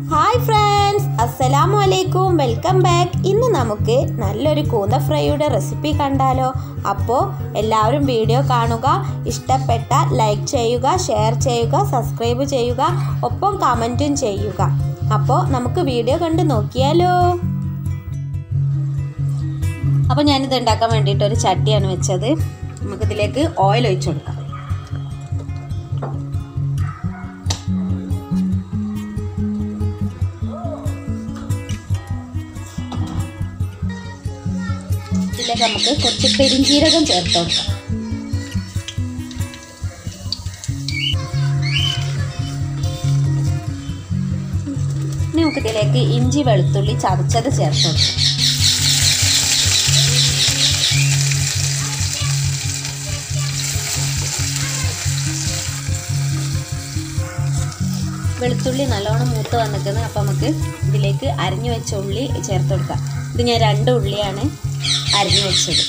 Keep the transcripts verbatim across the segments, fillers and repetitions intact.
Hi friends, അസ്സലാമു അലൈക്കും, welcome back. ഇന്ന് നമുക്ക് നല്ലൊരു കൂന്ത ഫ്രൈയുടെ റെസിപ്പി കണ്ടാലോ? അപ്പോൾ എല്ലാവരും വീഡിയോ കാണുക, ഇഷ്ടപ്പെട്ട ലൈക്ക് ചെയ്യുക, ഷെയർ ചെയ്യുക, സബ്സ്ക്രൈബ് ചെയ്യുക, ഒപ്പം കമൻറ്റും ചെയ്യുക. അപ്പോൾ നമുക്ക് വീഡിയോ കണ്ട് നോക്കിയാലോ? അപ്പോൾ ഞാനിത് ഉണ്ടാക്കാൻ വേണ്ടിയിട്ട് ഒരു ചട്ടിയാണ് വെച്ചത്. നമുക്കിതിലേക്ക് ഓയിൽ ഒഴിച്ചു കൊടുക്കാം. ഇതിലേക്ക് നമുക്ക് കുറച്ച് പെരിഞ്ജീരകം ചേർത്ത് കൊടുക്കാം. ഇനി നമുക്ക് ഇതിലേക്ക് ഇഞ്ചി വെളുത്തുള്ളി ചതച്ചത് ചേർത്ത് കൊടുക്കാം. വെളുത്തുള്ളി നല്ലോണം മൂത്ത് വന്നിരിക്കുന്നത്. അപ്പോൾ നമുക്ക് ഇതിലേക്ക് അരിഞ്ഞു വെച്ച ഉള്ളി ചേർത്ത് കൊടുക്കാം. ഇത് ഞാൻ രണ്ട് ഉള്ളിയാണ് അരിഞ്ഞു വെച്ചത്.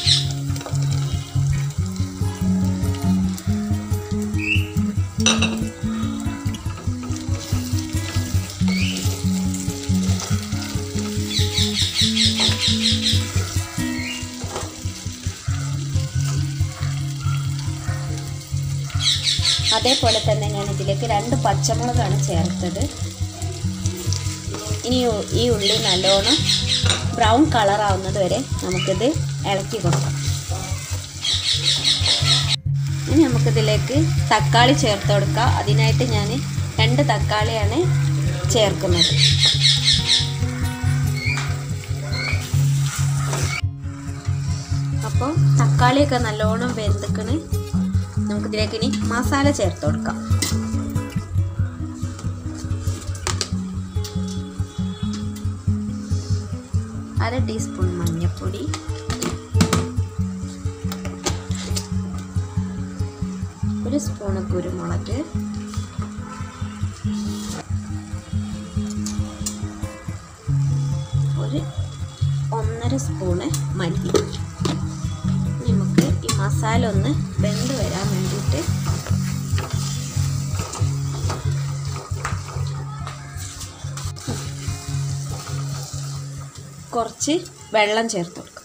അതേപോലെ തന്നെ ഞാൻ ഇതിലേക്ക് രണ്ട് പച്ചമുളകാണ് ചേർത്തത്. ഇനി ഈ ഉള്ളി നല്ലോണം ബ്രൗൺ കളറാവുന്നത് വരെ നമുക്കിത് ഇളക്കി കൊടുക്കാം. ഇനി നമുക്കിതിലേക്ക് തക്കാളി ചേർത്ത് കൊടുക്കാം. അതിനായിട്ട് ഞാൻ രണ്ട് തക്കാളിയാണ് ചേർക്കുന്നത്. അപ്പോൾ തക്കാളിയൊക്കെ നല്ലോണം വെന്തിക്കണ്. നമുക്കിതിലേക്ക് ഇനി മസാല ചേർത്ത് കൊടുക്കാം. അര ടീസ്പൂൺ മഞ്ഞൾപ്പൊടി, ഒരു സ്പൂണ് കുരുമുളക്, ഒരു ഒന്നര സ്പൂണ് മല്ലി. നമുക്ക് ഈ മസാല ഒന്ന് വെന്ത് വരാൻ വേണ്ടിയിട്ട് കുറച്ച് വെള്ളം ചേർത്ത് കൊടുക്കാം.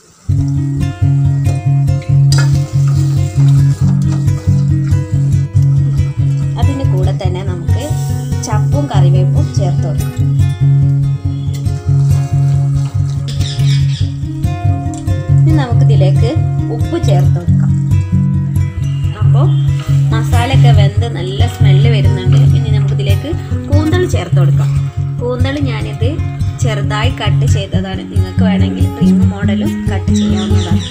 അതിൻ്റെ കൂടെ തന്നെ നമുക്ക് ചപ്പും കറിവേപ്പും ചേർത്ത് കൊടുക്കാം. ഇനി നമുക്കിതിലേക്ക് ഉപ്പ് ചേർത്ത് കൊടുക്കാം. അപ്പോൾ മസാലയൊക്കെ വെന്ത് നല്ല സ്മെല്ല് വരുന്നുണ്ട്. ഇനി നമുക്കിതിലേക്ക് കൂന്തൾ ചേർത്ത് കൊടുക്കാം. കൂന്തൾ ഞാനിത് ചെറുതായി കട്ട് ചെയ്തതാണ്. നിങ്ങൾക്ക് വേണമെങ്കിൽ റിംഗ് മോഡലും കട്ട് ചെയ്യാവുന്നതാണ്.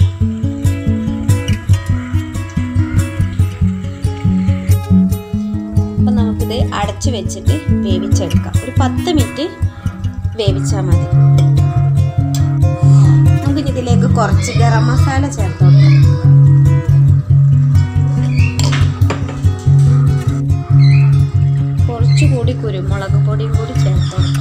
അപ്പം നമുക്കിത് അടച്ചു വെച്ചിട്ട് വേവിച്ചെടുക്കാം. ഒരു പത്ത് മിനിറ്റ് വേവിച്ചാൽ മതി. നമുക്കിനി ഇതിലേക്ക് കുറച്ച് ഗരം മസാല ചേർത്ത് കൊടുക്കാം. കുറച്ചുകൂടി കുരുമുളക് പൊടിയും കൂടി ചേർത്ത് കൊടുക്കാം.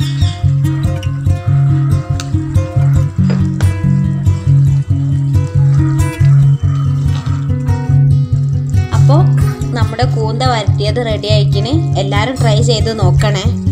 അപ്പോൾ നമ്മുടെ കൂന്ത വരട്ടിയത് റെഡി ആയിക്കിന്. എല്ലാവരും ട്രൈ ചെയ്ത് നോക്കണേ.